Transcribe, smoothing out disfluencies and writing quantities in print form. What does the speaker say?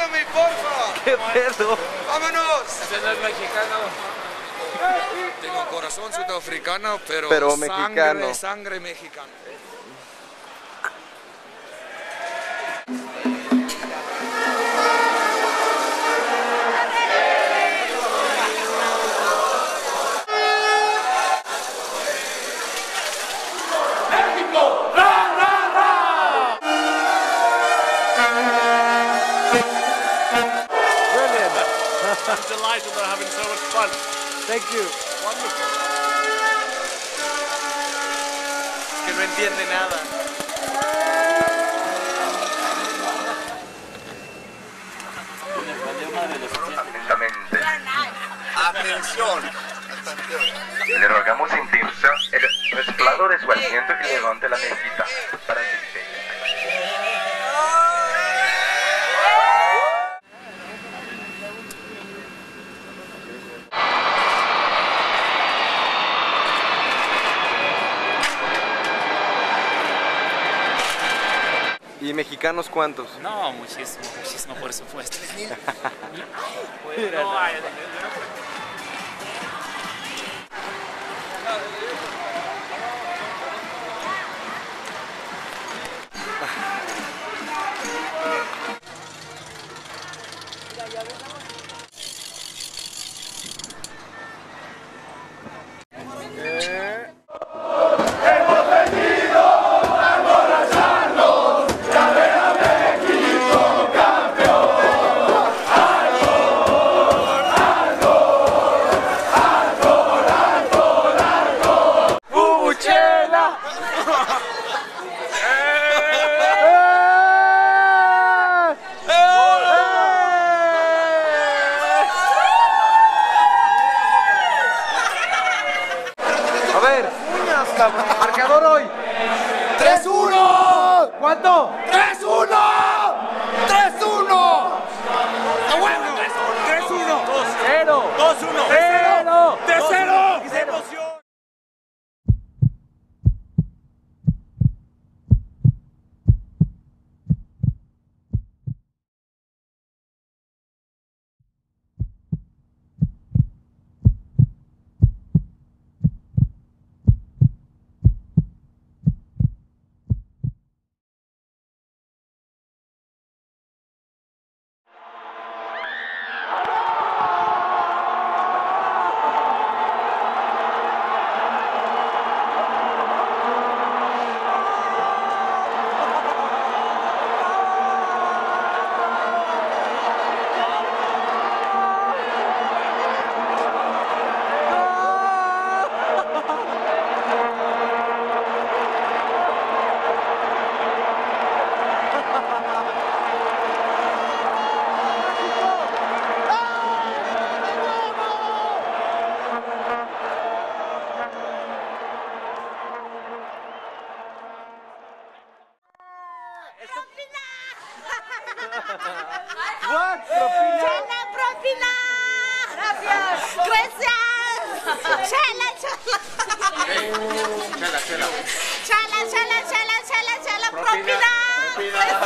Ayúdame, porfa. ¿Qué pedo? ¡Vámonos! Ese no es mexicano. Tengo corazón sudafricano, pero mexicano. Sangre mexicana. I'm delighted they're having so much fun. Thank you. Wonderful. Es que no entiende nada. Atención. Le rogamos intensa el resplandor de su aliento que levante la mesita para el diseño. ¿Y mexicanos cuántos? No, muchísimo, muchísimo, por supuesto. Mira, No, marcador hoy. 3-1. ¿Cuánto? 3-1. 3-1. ¡A huevo! 3-1. 0. 2-1. 0. 3-0. ¡Qué emoción! What? ¿Propina? ¡Chela, propina! ¡Gracias! ¡Gracias! ¡Chela, chela! ¡Chela, propina!